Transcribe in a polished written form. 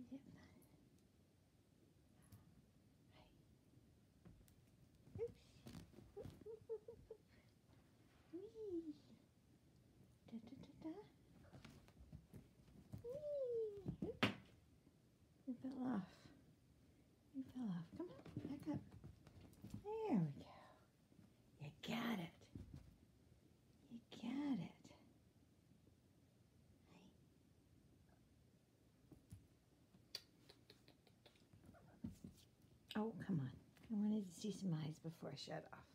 Yep. Oops. Whee. Da, da, da, da. Whee. Oop. You fell off. You fell off. Come on, back up. There we go. You got it. You got it. Oh, come on. I wanted to see some eyes before I shut off.